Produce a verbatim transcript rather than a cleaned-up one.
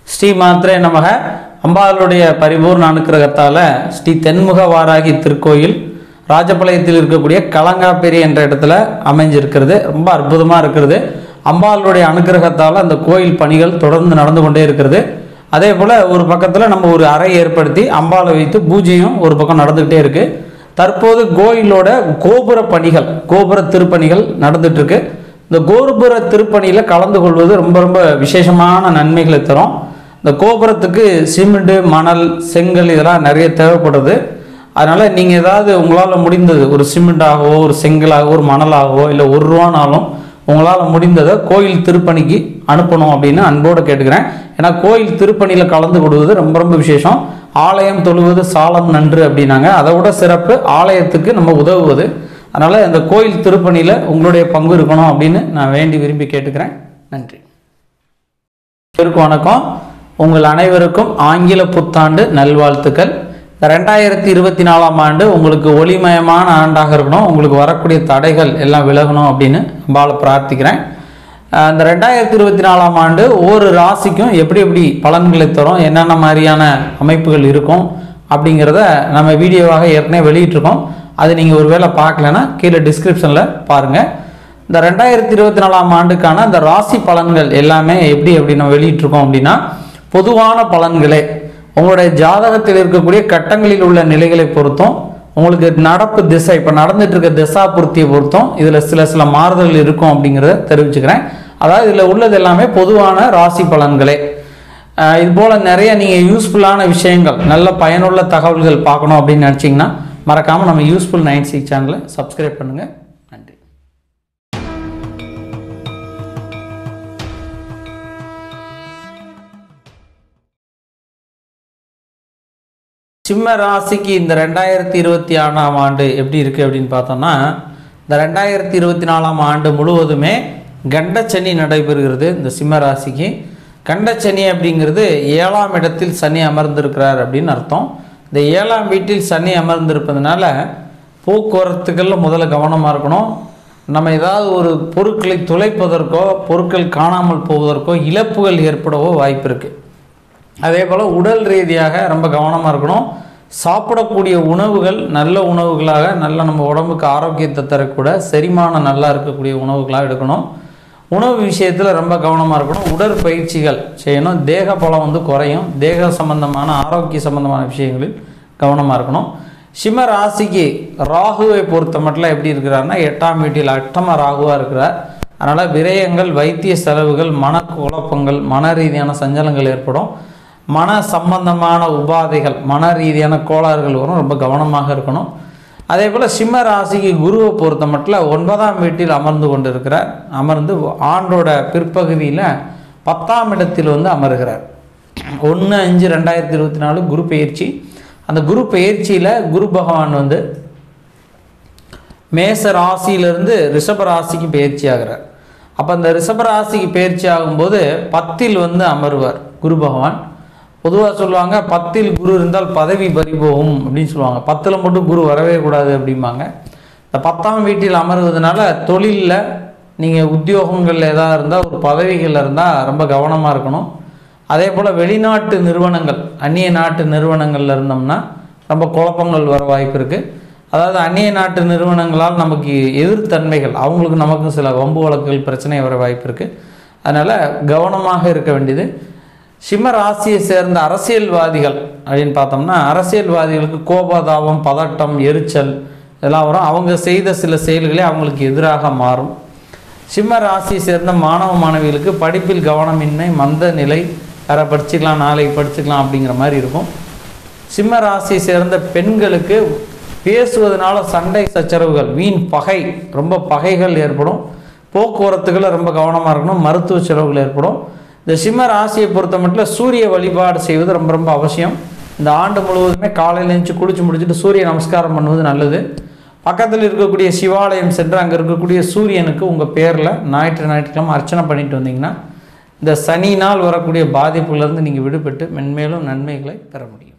ஸ்ரீ மாத்ரே நமக. அம்பாளுடைய பரிபூர்ண அனுக்கிரகத்தால் ஸ்ரீ தென்முக வாராகி திருக்கோயில் ராஜபாளையத்தில் இருக்கக்கூடிய கலங்காப்பேரி என்ற இடத்துல அமைஞ்சிருக்கிறது. ரொம்ப அற்புதமாக இருக்கிறது. அம்பாளுடைய அனுக்கிரகத்தால் அந்த கோயில் பணிகள் தொடர்ந்து நடந்து கொண்டே இருக்கிறது. அதே போல் ஒரு பக்கத்தில் நம்ம ஒரு அறை ஏற்படுத்தி அம்பாளை வைத்து பூஜையும் ஒரு பக்கம் நடந்துக்கிட்டே இருக்குது. தற்போது கோயிலோட கோபுர பணிகள், கோபுர திருப்பணிகள் நடந்துட்டு இருக்கு. இந்த கோபுர திருப்பணியில் கலந்து கொள்வது ரொம்ப ரொம்ப விசேஷமான நன்மைகளை தரும். இந்த கோபுரத்துக்கு சிமெண்ட், மணல், செங்கல் இதெல்லாம் நிறைய தேவைப்படுது. அதனால் நீங்கள் ஏதாவது உங்களால் முடிந்தது ஒரு சிமெண்டாகவோ ஒரு செங்கலாகவோ ஒரு மணலாகவோ இல்லை ஒரு ரூபானாலும் உங்களால் முடிந்ததை கோயில் திருப்பணிக்கு அனுப்பணும் அப்படின்னு அன்போடு கேட்டுக்கிறேன். ஏன்னா கோயில் திருப்பணியில் கலந்து கொள்வது ரொம்ப ரொம்ப விசேஷம். ஆலயம் தொழுவது சாலம் நன்று அப்படின்னாங்க. அதை விட சிறப்பு ஆலயத்துக்கு நம்ம உதவுவது. அதனால் இந்த கோயில் திருப்பணியில் உங்களுடைய பங்கு இருக்கணும் அப்படின்னு நான் வேண்டி விரும்பி கேட்டுக்கிறேன். நன்றி. வணக்கம். உங்கள் அனைவருக்கும் ஆங்கில புத்தாண்டு நல்வாழ்த்துக்கள். இந்த ரெண்டாயிரத்தி இருபத்தி நாலாம் ஆண்டு உங்களுக்கு ஒளிமயமான ஆண்டாக இருக்கணும். உங்களுக்கு வரக்கூடிய தடைகள் எல்லாம் விலகணும் அப்படின்னு அம்பாளை பிரார்த்திக்கிறேன். இந்த ரெண்டாயிரத்தி இருபத்தி நாலாம் ஆண்டு ஒவ்வொரு ராசிக்கும் எப்படி எப்படி பலன்களை தரும், என்னென்ன மாதிரியான அமைப்புகள் இருக்கும் அப்படிங்கிறத நம்ம வீடியோவாக ஏற்கனவே வெளியிட்டிருக்கோம். அது நீங்கள் ஒரு வேளை பார்க்கலன்னா கீழே டிஸ்கிரிப்ஷனில் பாருங்கள். இந்த ரெண்டாயிரத்தி இருபத்தி நாலாம் ஆண்டுக்கான இந்த ராசி பலன்கள் எல்லாமே எப்படி எப்படி நம்ம வெளியிட்டிருக்கோம் அப்படின்னா, பொதுவான பலன்களே உங்களுடைய ஜாதகத்தில் இருக்கக்கூடிய கட்டங்களில் உள்ள நிலைகளை பொறுத்தும், உங்களுக்கு நடப்பு திசை இப்போ நடந்துட்டு இருக்க திசா பூர்த்தியை பொறுத்தும் இதில் சில சில மாறுதல்கள் இருக்கும் அப்படிங்கிறத தெரிவிச்சுக்கிறேன். அதாவது இதில் உள்ளது எல்லாமே பொதுவான ராசி பலன்களே. இது போல் நிறைய நீங்கள் யூஸ்ஃபுல்லான விஷயங்கள், நல்ல பயனுள்ள தகவல்கள் பார்க்கணும் அப்படின்னு நினச்சிங்கன்னா மறக்காமல் நம்ம யூஸ்ஃபுல் நைன் சிக்ஸ் சேனலை சப்ஸ்கிரைப் பண்ணுங்கள். நன்றி. சிம்ம ராசிக்கு இந்த ரெண்டாயிரத்தி இருபத்தி ஆறாம் ஆண்டு எப்படி இருக்குது அப்படின்னு பார்த்தோம்னா, இந்த ரெண்டாயிரத்தி இருபத்தி நாலாம் ஆண்டு முழுவதுமே கண்டச்சனி நடைபெறுகிறது. இந்த சிம்ம ராசிக்கு கண்டச்சனி அப்படிங்கிறது ஏழாம் இடத்தில் சனி அமர்ந்திருக்கிறார் அப்படின்னு அர்த்தம். இந்த ஏழாம் வீட்டில் சனி அமர்ந்திருப்பதுனால போக்குவரத்துகளில் முதல்ல கவனமாக இருக்கணும். நம்ம ஏதாவது ஒரு பொருட்களை துளைப்பதற்கோ பொருட்கள் காணாமல் போவதற்கோ இழப்புகள் ஏற்படவோ வாய்ப்பு இருக்குது. அதே போல் உடல் ரீதியாக ரொம்ப கவனமாக இருக்கணும். சாப்பிடக்கூடிய உணவுகள் நல்ல உணவுகளாக, நல்ல நம்ம உடம்புக்கு ஆரோக்கியத்தை தரக்கூட செரிமானம் நல்லா இருக்கக்கூடிய உணவுகளாக எடுக்கணும். உணவு விஷயத்தில் ரொம்ப கவனமாக இருக்கணும். உடற்பயிற்சிகள் செய்யணும். தேக பலம் வந்து குறையும். தேக சம்பந்தமான ஆரோக்கிய சம்பந்தமான விஷயங்களில் கவனமாக இருக்கணும். சிம்ம ராசிக்கு ராகுவை பொறுத்த மட்டும் எப்படி இருக்கிறாருன்னா, எட்டாம் வீட்டில் அட்டம ராகுவாக இருக்கிறார். அதனால் விரயங்கள், வைத்திய செலவுகள், மன குழப்பங்கள், மன ரீதியான சஞ்சலங்கள் ஏற்படும். மன சம்பந்தமான உபாதைகள், மன ரீதியான கோளாறுகள் வரும். ரொம்ப கவனமாக இருக்கணும். அதே போல் சிம்ம ராசிக்கு குருவை பொறுத்த மட்டும் ஒன்பதாம் வீட்டில் அமர்ந்து கொண்டு இருக்கிறார். அமர்ந்து ஆண்டோட பிற்பகுதியில் பத்தாம் இடத்தில் வந்து அமர்கிறார். ஒன்று அஞ்சு ரெண்டாயிரத்தி இருபத்தி நாலு குரு பெயர்ச்சி. அந்த குரு பெயர்ச்சியில் குரு பகவான் வந்து மேச ராசியிலிருந்து ரிஷப ராசிக்கு பயிற்சி ஆகிறார். அப்போ அந்த ரிஷப ராசிக்கு பயிற்சி ஆகும்போது பத்தில் வந்து அமர்வார் குரு பகவான். பொதுவாக சொல்லுவாங்க, பத்தில் குரு இருந்தால் பதவி பறிபோகும் அப்படின்னு சொல்லுவாங்க. பத்தில் மட்டும் குரு வரவே கூடாது அப்படிம்பாங்க. இந்த பத்தாம் வீட்டில் அமர்வதனால தொழிலில் நீங்கள் உத்தியோகங்கள் ஏதாவது இருந்தால், ஒரு பதவிகள் இருந்தால் ரொம்ப கவனமாக இருக்கணும். அதே போல் வெளிநாட்டு நிறுவனங்கள், அந்நிய நாட்டு நிறுவனங்களில் இருந்தோம்னா ரொம்ப குழப்பங்கள் வர வாய்ப்பு இருக்குது. அதாவது அந்நிய நாட்டு நிறுவனங்களால் நமக்கு எதிர்த்தன்மைகள், அவங்களுக்கு நமக்கும் சில வம்பு வழக்குகள், பிரச்சனை வர வாய்ப்பு இருக்குது. அதனால் கவனமாக இருக்க வேண்டியது. சிம்ம ராசியை சேர்ந்த அரசியல்வாதிகள் அப்படின்னு பார்த்தோம்னா, அரசியல்வாதிகளுக்கு கோபதாபம், பதட்டம், எரிச்சல் இதெல்லாம் வரும். அவங்க செய்த சில செயல்களே அவங்களுக்கு எதிராக மாறும். சிம்ம ராசியை சேர்ந்த மாணவ மாணவிகளுக்கு படிப்பில் கவனமின்மை, மந்த நிலை, வேற படிச்சுக்கலாம், நாளைக்கு படிச்சுக்கலாம் அப்படிங்கிற மாதிரி இருக்கும். சிம்ம ராசியை சேர்ந்த பெண்களுக்கு பேசுவதனால சண்டை சச்சரவுகள், வீண் பகை, ரொம்ப பகைகள் ஏற்படும். போக்குவரத்துக்களை ரொம்ப கவனமாக இருக்கணும். மருத்துவ செலவுகள் ஏற்படும். இந்த சிம்ம ராசியை பொறுத்த மட்டும் சூரிய வழிபாடு செய்வது ரொம்ப ரொம்ப அவசியம். இந்த ஆண்டு முழுவதுமே காலையில் எழுந்து குளிச்சு முடிச்சுட்டு சூரிய நமஸ்காரம் பண்ணுவது நல்லது. பக்கத்தில் இருக்கக்கூடிய சிவாலயம் சென்று அங்கே இருக்கக்கூடிய சூரியனுக்கு உங்கள் பேரில் ஞாயிற்று ஞாயிற்றுக்கிழமை அர்ச்சனை பண்ணிட்டு வந்தீங்கன்னா இந்த சனி நாள் வரக்கூடிய பாதிப்புலேருந்து நீங்கள் விடுபட்டு மென்மேலும் நன்மைகளை பெற முடியும்.